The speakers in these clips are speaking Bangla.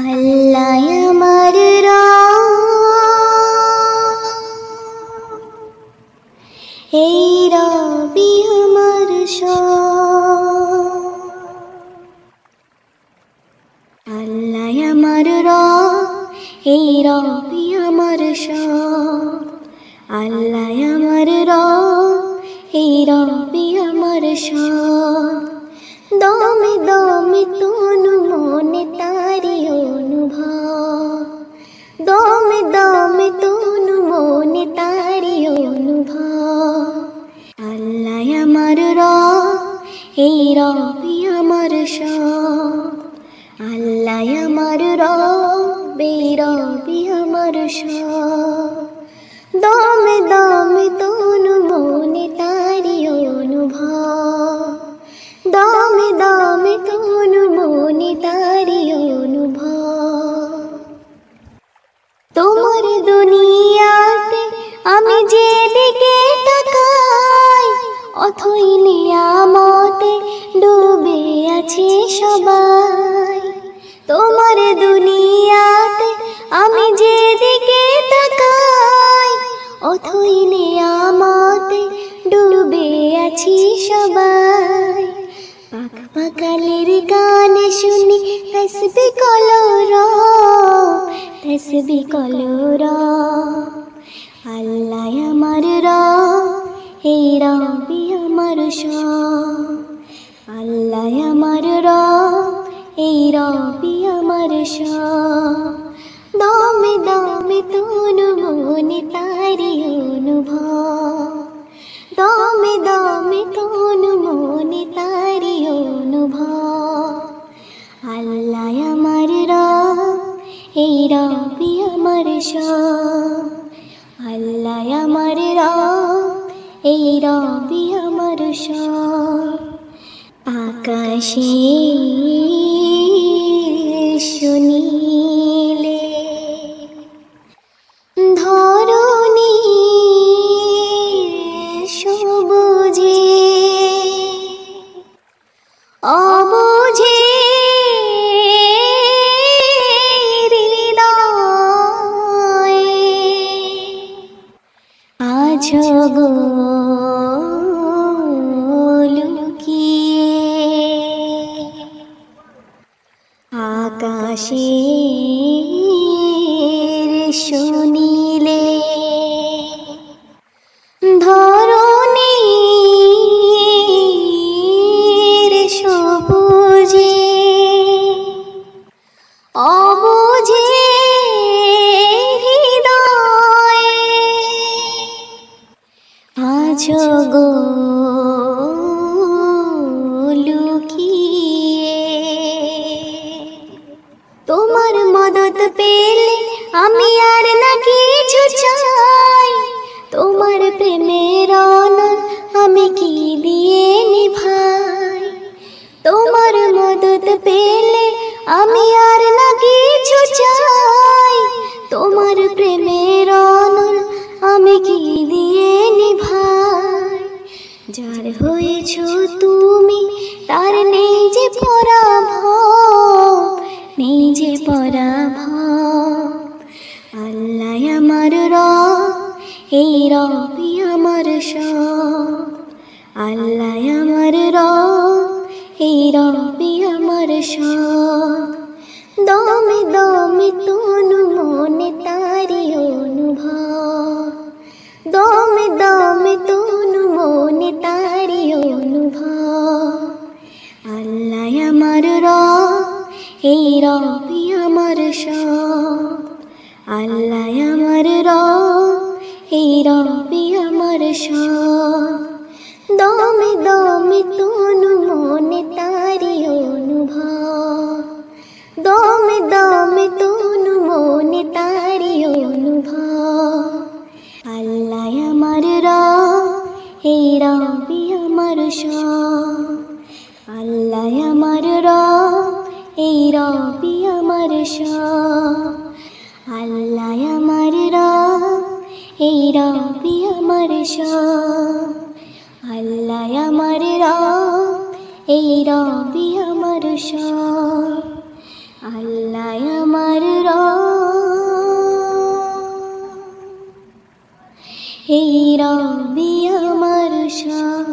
আল্লাহ আমার এই রবি আমার আল্লাহ আমার এই রবি আমার আল্লাহ আমার এই রবি আমার দমে দমে তনু মনে তারি অনুভব দমে দমে তনু মনে তারি অনুভব আল্লাহ আমার এই রবি আমার আল্লাহ আমার রবি আমার দমে দমে তনু মনে তারি অনুভব দমে দমে তনু মনে তারি অনুভব তোমার দুনিয়াতে আমি যেদিকে তাকাই অথই নিয়ামতে ডুবে আছে সবাই তোমার দুনিয়াতে আমি যেদিকে তাকাই অথই নিয়ামতে ডুবে আছি সবাই পাক পাকালের গান শুনি তসবিহ কলর আল্লাহ আমার এই রবি আমার আল্লাহ আমার এই রবি আমার দমে দমে তনু মনে তারি অনুভব দমে দমে তনু মনে তারি অনুভব আল্লাহ আমার এই রবি আমার আল্লাহ আমার এই রবি আমার আকাশে শুনিলে ধরণী সবুজে অবুঝে আছো গো লুকিয়ে আকাশের শুনিলে ধরণীর সবুজে অবুঝে হৃদয়ে আছো গো লুকিয়ে তোমার মদত পেলে আমি আর না কিছু চাই তোমার প্রেমের অনল আমি কি দিয়ে নিভাই তোমার মদত পেলে আমি আর না কিছু চাই তোমার প্রেমের অনল আমি কি দিয়ে নিভাই যার হয়েছ তুমি তার নেই যে পরাভব নেই যে পরাভব আল্লাহ আমার এই রবি আমার আল্লাহ আমার এই রবি আমার দমে দমে তনু মনে তারি অনুভব দমে দমে তনু মনে তারি অনুভব আল্লাহ আমার এই রবি আমার আল্লাহ আমার এই রবি আমার দমে দমে তনু মনে তারি অনুভব দমে দমে তনু মনে তারি অনুভব আল্লাহ আমার এই রবি আমার আল্লাহ আমার এই রবি আমার আল্লাহ আমার এই রবি আমার আল্লাহ আমার এই রবি আমার আল্লাহ আমার রব, এই রবি আমার সব।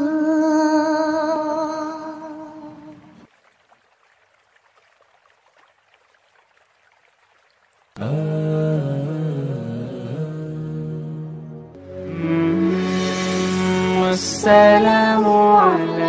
السلام عليكم